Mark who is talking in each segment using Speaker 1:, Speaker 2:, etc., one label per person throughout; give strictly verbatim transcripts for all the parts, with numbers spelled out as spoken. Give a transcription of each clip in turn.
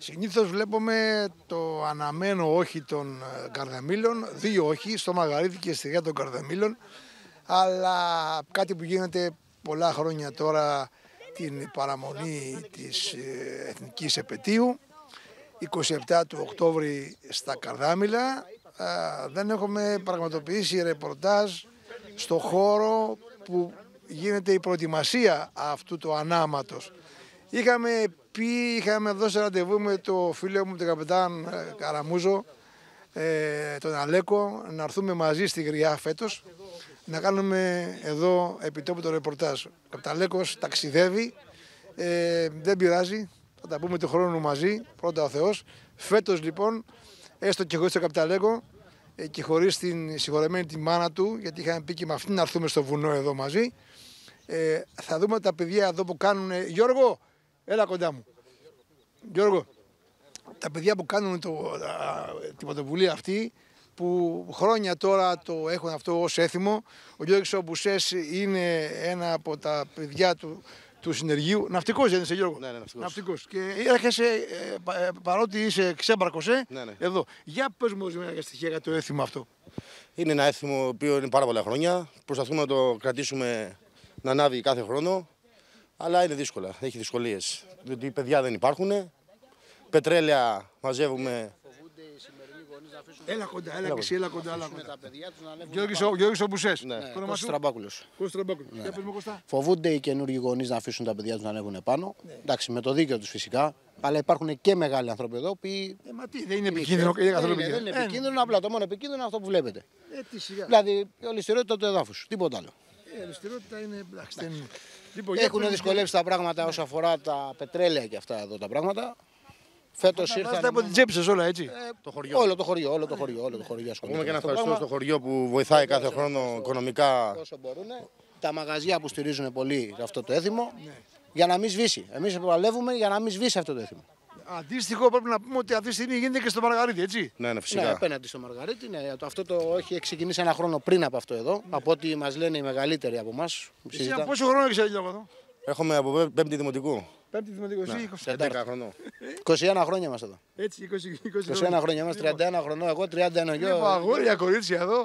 Speaker 1: Συνήθως βλέπουμε το αναμένο όχι των καρδαμήλων, δύο όχι, στο Μαργαρίτη και στη Γεια των Καρδαμήλων, αλλά κάτι που γίνεται πολλά χρόνια τώρα, την παραμονή της Εθνικής Επετείου, είκοσι επτά του Οκτώβρη στα Καρδάμηλα, δεν έχουμε πραγματοποιήσει ρεπορτάζ στο χώρο που γίνεται η προετοιμασία αυτού του ανάματος. Είχαμε πει, είχαμε δώσει ραντεβού με το φίλο μου τον καπετάν Καραμούζο, ε, τον Αλέκο, να έρθουμε μαζί στη Γριά φέτος, να κάνουμε εδώ επιτόπου το ρεπορτάζ. Ο καπεταλέκος ταξιδεύει, ε, δεν πειράζει, θα τα πούμε του χρόνου μαζί, πρώτα ο Θεός. Φέτος λοιπόν, έστω και χωρίς τον καπεταλέκο ε, και χωρίς την συγχωρεμένη τη μάνα του, γιατί είχαμε πει και με αυτήν να έρθουμε στο βουνό εδώ μαζί, ε, θα δούμε τα παιδιά εδώ που κάνουν. Γιώργο, έλα κοντά μου. Γιώργο, τα παιδιά που κάνουν το, την πρωτοβουλία αυτή, που χρόνια τώρα το έχουν αυτό ως έθιμο. Ο Γιώργος ο Μπουσές είναι ένα από τα παιδιά του, του συνεργείου. Ναυτικός δεν είσαι, Γιώργο?
Speaker 2: Ναι, ναι, ναυτικός.
Speaker 1: Ναυτικός. Και έρχεσαι, ε, παρότι είσαι ξέμπαρκος, ε,
Speaker 2: ναι, ναι. εδώ.
Speaker 1: Για πες μου ορισμένα στοιχεία για το έθιμο αυτό.
Speaker 2: Είναι ένα έθιμο το οποίο είναι πάρα πολλά χρόνια. Προσπαθούμε να το κρατήσουμε να ανάβει κάθε χρόνο. Αλλά είναι δύσκολα, έχει δυσκολίες. Διότι οι παιδιά δεν υπάρχουν. Πετρέλαια μαζεύουμε.
Speaker 1: Έλα κοντά, έλα και εσύ, έλα κοντά. Έλα κοντά. Γιώργης ο Μπουσές.
Speaker 3: Ναι. Κώστας Τραμπάκουλος.
Speaker 1: Κώστας Τραμπάκουλος. Για πες μου, Κώστα.
Speaker 3: Φοβούνται οι καινούργιοι γονείς να αφήσουν τα παιδιά τους να ανέβουν πάνω. Ναι. Εντάξει, με το δίκαιο τους φυσικά. Αλλά υπάρχουν και μεγάλοι άνθρωποι εδώ που.
Speaker 1: Ε, μα τι, δεν είναι επικίνδυνο.
Speaker 3: Δεν είναι, δεν είναι επικίνδυνο, απλά το μόνο επικίνδυνο είναι αυτό που βλέπετε.
Speaker 1: Ε, τι σιγά.
Speaker 3: Δηλαδή η ολιστερότητα του εδάφους. Τίποτα άλλο.
Speaker 1: Η ολιστερότητα είναι.
Speaker 3: Λοιπόν, έχουν δυσκολεύσει τα πράγματα όσον αφορά τα πετρέλαια και αυτά εδώ τα πράγματα. Φέτος ήρθαν.
Speaker 1: Από την τσέπη σας όλα, έτσι.
Speaker 3: Ε, το χωριό. Όλο το χωριό, όλο το χωριό. Όλο το χωριό
Speaker 2: Έχουμε και ένα ευχαριστώ στο χωριό που βοηθάει κάθε χρόνο οικονομικά.
Speaker 3: Όσο μπορούν. Τα μαγαζιά που στηρίζουν πολύ αυτό το έθιμο, ναι. Για να μην σβήσει. Εμείς παλεύουμε για να μην σβήσει αυτό το έθιμο.
Speaker 1: Αντίστοιχο πρέπει να πούμε ότι αυτή τη στιγμή γίνεται και στο Μαργαρίτη, έτσι.
Speaker 2: Ναι, ναι, φυσικά.
Speaker 3: Ναι, απέναντι στο Μαργαρίτη. Ναι, αυτό το έχει ξεκινήσει ένα χρόνο πριν από αυτό εδώ. Ναι. Από ό,τι μας λένε οι μεγαλύτεροι από εμάς.
Speaker 1: Εσύ από πόσο χρόνο έχεις Γιώργο εδώ?
Speaker 2: Έχουμε από πέμπτη δημοτικού.
Speaker 1: Πέμπτη δημοτικού, εσύ είκοσι
Speaker 2: έντεκα χρονών.
Speaker 3: είκοσι ένα χρόνια είμαστε εδώ.
Speaker 1: Έτσι, είκοσι, είκοσι,
Speaker 3: είκοσι ένα χρόνια είμαστε, τριάντα ένα χρονών, εγώ τριάντα ένα γιο.
Speaker 1: Λοιπόν, αγόρια, κορίτσια εδώ.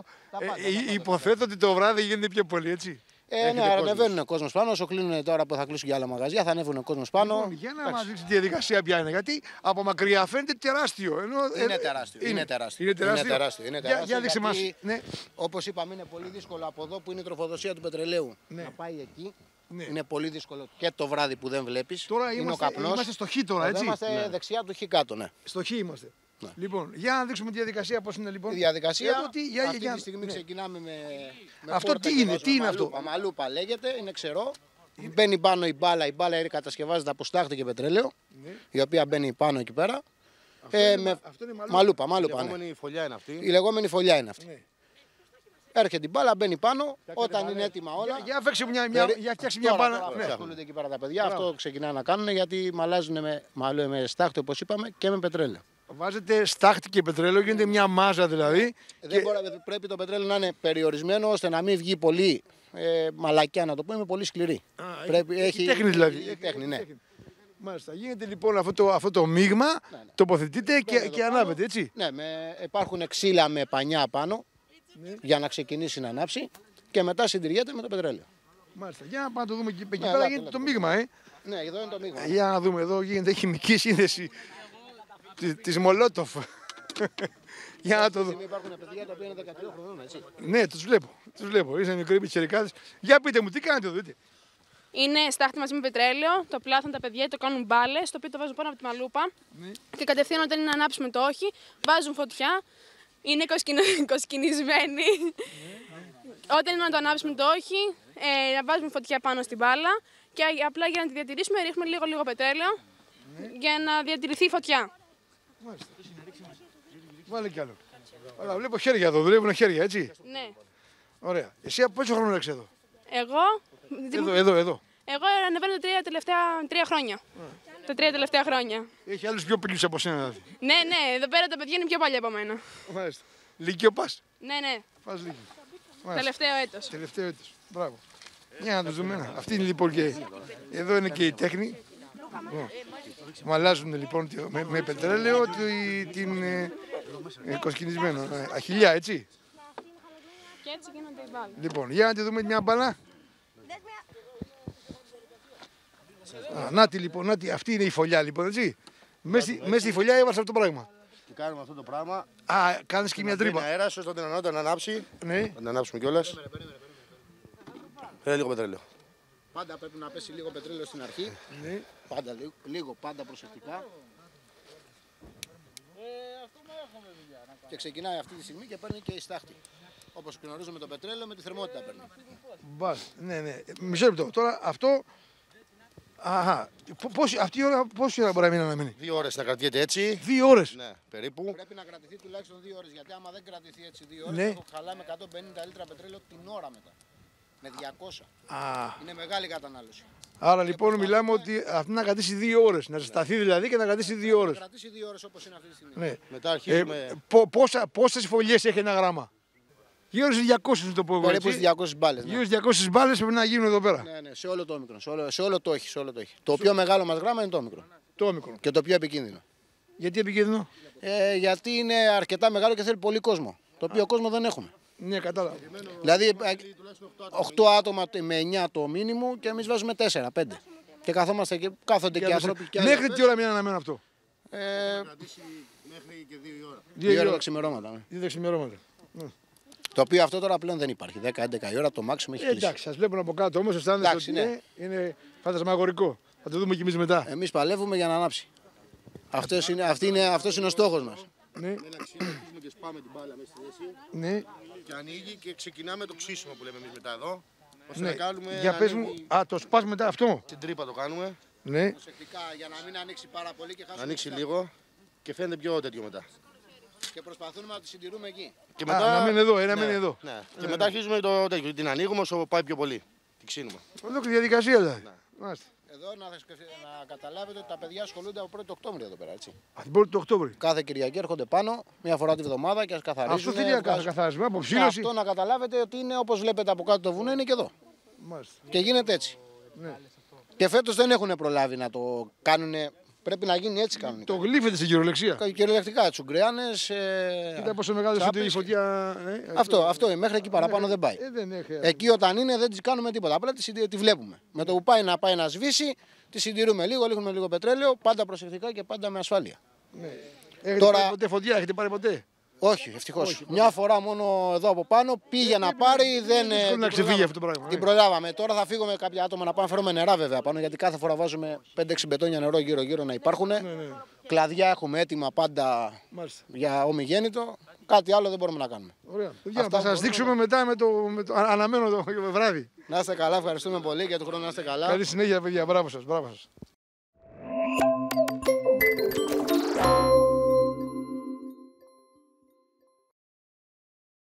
Speaker 1: Ε, υποθέτω ότι το βράδυ γίνεται πιο πολύ, έτσι.
Speaker 3: Ε, ναι, ανεβαίνουν ο κόσμος πάνω. Όσο κλείνουν τώρα που θα κλείσουν και άλλα μαγαζιά, θα ανέβουν ο κόσμος πάνω.
Speaker 1: Λοιπόν, για να μας δείξει τη διαδικασία ποια είναι. Γιατί από μακριά φαίνεται τεράστιο. Ενώ,
Speaker 3: είναι, τεράστιο είναι, είναι τεράστιο.
Speaker 1: Είναι τεράστιο.
Speaker 3: Είναι τεράστιο. Είναι τεράστιο.
Speaker 1: Για, για δείξε μας.
Speaker 3: Ναι. Όπως είπαμε, είναι πολύ δύσκολο από εδώ που είναι η τροφοδοσία του πετρελαίου ναι. να πάει εκεί. Ναι. Είναι πολύ δύσκολο και το βράδυ που δεν βλέπεις.
Speaker 1: Τώρα
Speaker 3: είναι
Speaker 1: είμαστε,
Speaker 3: ο καπνός.
Speaker 1: Είμαστε στο χ τώρα, έτσι.
Speaker 3: Είμαστε ναι. δεξιά του χ κάτω, ναι.
Speaker 1: Στο χ είμαστε. Ναι. Λοιπόν, για να δείξουμε τη διαδικασία πώς είναι λοιπόν.
Speaker 3: Η διαδικασία
Speaker 1: Έχω, τι, για,
Speaker 3: αυτή
Speaker 1: για,
Speaker 3: τη στιγμή ναι. ξεκινάμε με, με
Speaker 1: αυτό τι είναι, τι είναι αυτό.
Speaker 3: Μαλούπα λέγεται, είναι ξερό. Είναι. Μπαίνει πάνω η μπάλα, η μπάλα κατασκευάζεται από στάχτη και πετρέλαιο, ναι. η οποία μπαίνει πάνω εκεί πέρα.
Speaker 1: Αυτό,
Speaker 3: ε,
Speaker 1: είναι,
Speaker 3: με...
Speaker 1: αυτό είναι
Speaker 3: μαλούπα. Μαλούπα,
Speaker 2: η, λεγόμενη
Speaker 3: ναι.
Speaker 2: φωλιά είναι αυτή.
Speaker 3: Η λεγόμενη φωλιά είναι αυτή.
Speaker 1: Ναι.
Speaker 3: Έρχεται η μπάλα, μπαίνει πάνω, για όταν είναι έτοιμα όλα.
Speaker 1: Για, για, μια, μια, για φτιάξει μια μπάλα.
Speaker 3: Ναι. Ασχολούνται εκεί πέρα τα παιδιά, Μπράβο. Αυτό ξεκινάνε να κάνουν γιατί μαλάζουν με, με στάχτη όπως είπαμε και με πετρέλαιο.
Speaker 1: Βάζετε στάχτη και πετρέλαιο, γίνεται μια μάζα δηλαδή.
Speaker 3: Δεν
Speaker 1: και...
Speaker 3: μπορεί, πρέπει το πετρέλαιο να είναι περιορισμένο ώστε να μην βγει πολύ ε, μαλακιά, να το πούμε, πολύ σκληρή.
Speaker 1: Α,
Speaker 3: πρέπει,
Speaker 1: έχει, έχει τέχνη δηλαδή.
Speaker 3: Έχει τέχνη, ναι.
Speaker 1: Μάλιστα. Γίνεται λοιπόν αυτό το, αυτό το μείγμα, ναι, ναι. τοποθετείτε και, και ανάβετε, έτσι.
Speaker 3: Ναι, με, υπάρχουν ξύλα με πανιά πάνω ναι. για να ξεκινήσει να ανάψει και μετά συντηριέται με το πετρέλαιο.
Speaker 1: Μάλιστα. Για να πάμε να το δούμε εκεί ναι, πέρα, γίνεται το μείγμα, ε.
Speaker 3: Ναι, εδώ είναι το μείγμα.
Speaker 1: Για να δούμε, εδώ γίνεται χημική σύνδεση της Μολότοφ. Για να το δω.
Speaker 3: Υπάρχουν παιδιά τα οποία είναι δεκατρία χρονών, έτσι.
Speaker 1: Ναι, τους βλέπω. Τους βλέπω. Είσαι μικροί πιτσιρικάδες. Για πείτε μου, τι κάνετε εδώ, δείτε.
Speaker 4: Είναι στάχτη μαζί με πετρέλαιο, το πλάθουν τα παιδιά, το κάνουν μπάλες, το οποίο το βάζουν πάνω από τη μαλούπα. Ναι. Και κατευθείαν όταν είναι να ανάψουμε το όχι, βάζουν φωτιά. Είναι κοσκινισμένοι. Ναι. Όταν είναι να το ανάψουμε το όχι, ε, βάζουμε φωτιά πάνω στην μπάλα και απλά για να τη διατηρήσουμε ρίχνουμε λίγο λίγο πετρέλαιο ναι. για να διατηρηθεί η φωτιά.
Speaker 1: Μάλιστα. Βάλε κι άλλο. Αλλά βλέπω χέρια εδώ, δουλεύουν χέρια, έτσι.
Speaker 4: Ναι.
Speaker 1: Ωραία. Εσύ από πόσο χρόνο έχεις εδώ?
Speaker 4: Εγώ.
Speaker 1: Εδώ, εδώ, εδώ.
Speaker 4: Εγώ ανεβαίνω τα τρία τελευταία τρία χρόνια. Mm. Τα τρία τελευταία χρόνια.
Speaker 1: Έχει άλλους πιο παλιούς από σένα, δηλαδή.
Speaker 4: Ναι, ναι, εδώ πέρα τα παιδιά είναι πιο παλιά από μένα.
Speaker 1: Μάλιστα. Λύκειο πας?
Speaker 4: Ναι, ναι.
Speaker 1: Πας Λύκειο.
Speaker 4: Τελευταίο έτος.
Speaker 1: Τελευταίο έτος. Μπράβο. Για να το δούμε. Αυτή είναι λοιπόν και. Εδώ είναι και η τέχνη. Μου αλλάζουν λοιπόν με, με πετρέλαιο την, την ε, ε, κοσκινισμένο. Ε, αχιλιά, έτσι.
Speaker 4: Και έτσι γίνονται οι μπάλες.
Speaker 1: Λοιπόν, για να τη δούμε μια μπάλα. Α, να τη λοιπόν, να τη, αυτή είναι η φωλιά λοιπόν, έτσι. Μέσα στη, μέσα στη φωλιά έβαλες αυτό το πράγμα.
Speaker 2: Και κάνουμε αυτό το πράγμα.
Speaker 1: Α, κάνεις και μια τρύπα.
Speaker 2: Είναι αέρας, ώστε να ανάψει, να ανάψει.
Speaker 1: Ναι.
Speaker 2: Να την ανάψουμε κιόλας. Θέλει λίγο πετρέλαιο.
Speaker 3: Πάντα πρέπει να πέσει λίγο πετρέλαιο στην αρχή.
Speaker 1: Ναι.
Speaker 3: Πάντα λίγο, λίγο, πάντα προσεκτικά. Και ξεκινάει αυτή τη στιγμή και παίρνει και η στάχτη. Όπως γνωρίζουμε το πετρέλαιο με τη θερμότητα παίρνει.
Speaker 1: Μπας, ναι, ναι. Μισό λεπτό. Τώρα αυτό. Αχα. Πόση, αυτή η ώρα πόση ώρα μπορεί να μείνει να μείνει.
Speaker 2: Δύο ώρες να κρατιέται έτσι.
Speaker 1: Δύο ώρες.
Speaker 2: Ναι, περίπου.
Speaker 3: Πρέπει να κρατηθεί τουλάχιστον δύο ώρες. Γιατί άμα δεν κρατηθεί έτσι δύο ώρες,
Speaker 1: Ναι.
Speaker 3: θα χαλάμε εκατόν πενήντα λίτρα πετρέλαιο την ώρα μετά. Με διακόσια.
Speaker 1: Α,
Speaker 3: Είναι μεγάλη κατανάλωση.
Speaker 1: άρα λοιπόν μιλάμε ότι αυτή να κρατήσει δύο ώρες. Να σταθεί δηλαδή και να κρατήσει δύο
Speaker 3: Θα
Speaker 1: ώρες.
Speaker 3: κρατήσει δύο ώρες όπως είναι αυτή τη στιγμή.
Speaker 1: Ναι.
Speaker 2: Μετά
Speaker 1: Ε,
Speaker 2: αρχίζουμε.
Speaker 1: πο, πόσα, πόσες φωλιές έχει ένα γράμμα. Γύρω στις διακόσιες να το πω εγώ,
Speaker 3: Περίπου στις
Speaker 1: έτσι.
Speaker 3: διακόσιες μπάλες. Ναι.
Speaker 1: Γύρω στις διακόσιες μπάλες πρέπει να γίνουν εδώ πέρα.
Speaker 3: Ναι, ναι, σε όλο το όμικρον. Σε όλο, σε όλο το όχι. Σε όλο το, όχι. Το πιο μεγάλο μας γράμμα είναι το όμικρον.
Speaker 1: Το όμικρον.
Speaker 3: Και το πιο επικίνδυνο.
Speaker 1: Γιατί επικίνδυνο.
Speaker 3: Ε, γιατί είναι αρκετά μεγάλο και θέλει πολύ κόσμο. Το οποίο κόσμο δεν έχουμε.
Speaker 1: Ναι, κατάλαβα.
Speaker 3: Δηλαδή ε, οκτώ άτομα με εννιά το μήνυμο και εμείς βάζουμε τέσσερα πέντε. Και καθόμαστε και κάθονται και άνθρωποι. Και
Speaker 1: Μέχρι τι ώρα μείνει αναμένο αυτό.
Speaker 3: Ε,
Speaker 2: Μέχρι και δύο ώρα.
Speaker 3: δύο ώρα τα ξημερώματα. Ναι.
Speaker 1: Δύο ξημερώματα.
Speaker 3: Το οποίο αυτό τώρα πλέον δεν υπάρχει. δέκα έντεκα η ώρα το μάξιμο έχει
Speaker 1: Ε,
Speaker 3: κλείσει.
Speaker 1: εντάξει, σας βλέπουν από κάτω όμως αισθάνεστε
Speaker 3: Εντάξει,
Speaker 1: ότι
Speaker 3: ναι.
Speaker 1: είναι, είναι φαντασμαγορικό. Θα το δούμε κι εμείς μετά.
Speaker 3: Εμείς παλεύουμε για να ανάψει. Αυτός είναι, αυτή είναι, αυτός είναι ο στόχος μας.
Speaker 1: Ναι,
Speaker 2: Ένα ξύλο, αρχίζουμε και σπάμε την μπάλα μέσα στη θέση.
Speaker 1: ναι,
Speaker 2: Και ανοίγει και ξεκινάμε το ξύσιμο που λέμε εμείς μετά εδώ. Ώστε
Speaker 1: ναι.
Speaker 2: να κάνουμε.
Speaker 1: Για
Speaker 2: να
Speaker 1: πες
Speaker 2: ανοίγει-
Speaker 1: μου, α, το σπάς μετά αυτό.
Speaker 2: Την τρύπα το κάνουμε.
Speaker 1: Ναι,
Speaker 3: Προσεκτικά για να μην ανοίξει πάρα πολύ και
Speaker 2: Να
Speaker 3: χάσουμε.
Speaker 2: ανοίξει
Speaker 3: τη
Speaker 2: λίγο και φαίνεται πιο τέτοιο μετά.
Speaker 3: στάχτη. Και προσπαθούμε να τη συντηρούμε εκεί.
Speaker 2: Και
Speaker 1: Α, να μείνει εδώ, ε, να μείνει εδώ.
Speaker 2: Ναι. Και μετά αρχίζουμε το τέτοιο. Την ανοίγουμε όσο πάει πιο πολύ. Την ξύνουμε.
Speaker 1: ολόκληρη διαδικασία δηλαδή. Μάλιστα.
Speaker 3: Εδώ να, να καταλάβετε ότι τα παιδιά ασχολούνται από πρώτη Οκτώβρη εδώ πέρα. Έτσι.
Speaker 1: Α, την πρώτη του Οκτώβρη.
Speaker 3: Κάθε Κυριακή έρχονται πάνω, μία φορά τη βδομάδα και ας καθαρίζουν.
Speaker 1: Αυτό τι είναι κάθε καθάρισμα, αποψήλωση.
Speaker 3: Αυτό να καταλάβετε ότι είναι όπως βλέπετε από κάτω το βουνό, είναι και εδώ.
Speaker 1: Μάλιστα.
Speaker 3: Και γίνεται έτσι.
Speaker 1: Ναι.
Speaker 3: Και φέτος δεν έχουν προλάβει να το κάνουν. Πρέπει να γίνει έτσι κανονικά.
Speaker 1: Το γλύφετε στην κυριολεξία.
Speaker 3: Κυριολεκτικά, τσουγκρέανες. Ε...
Speaker 1: Κοίτα πόσο μεγάλο είναι
Speaker 3: τσάπες
Speaker 1: η φωτιά. ε,
Speaker 3: Αυτό, αυτό είναι. Μέχρι εκεί παραπάνω δεν πάει.
Speaker 1: Ε, δεν έχει.
Speaker 3: Εκεί όταν είναι δεν τη κάνουμε τίποτα. Απλά τη, συντη- τη βλέπουμε. Με το που πάει να πάει να σβήσει, τη συντηρούμε λίγο, ρίχνουμε λίγο πετρέλαιο, πάντα προσεκτικά και πάντα με ασφάλεια.
Speaker 1: Έχετε
Speaker 3: Τώρα-
Speaker 1: πάρει ποτέ φωτιά, έχετε πάρει ποτέ.
Speaker 3: Όχι, ευτυχώ. Μια φορά μόνο εδώ από πάνω πήγε να πάρει, δεν. ε,
Speaker 1: δύσκολο
Speaker 3: την
Speaker 1: να ξεφύγει
Speaker 3: προλάβαμε.
Speaker 1: αυτό το πράγμα,
Speaker 3: Την
Speaker 1: ναι.
Speaker 3: προλάβαμε. Τώρα θα φύγουμε κάποια άτομα να πάμε, φέρουμε νερά βέβαια πάνω, γιατί κάθε φορά βάζουμε πέντε έξι μπετόνια νερό γύρω-γύρω να υπάρχουν.
Speaker 1: ναι.
Speaker 3: Κλαδιά έχουμε έτοιμα πάντα
Speaker 1: Μάλιστα.
Speaker 3: για ομιγέννητο. Κάτι άλλο δεν μπορούμε να κάνουμε.
Speaker 1: Ωραία. Παιδιά,
Speaker 3: Αυτά
Speaker 1: θα σας
Speaker 3: μπορούμε
Speaker 1: δείξουμε μετά με το, με το αναμένο το βράδυ.
Speaker 3: Να είστε καλά, ευχαριστούμε πολύ για τον χρόνο να είστε καλά.
Speaker 1: Καλή συνέχεια, παιδιά. Μπράβο σας. Μπράβο σας.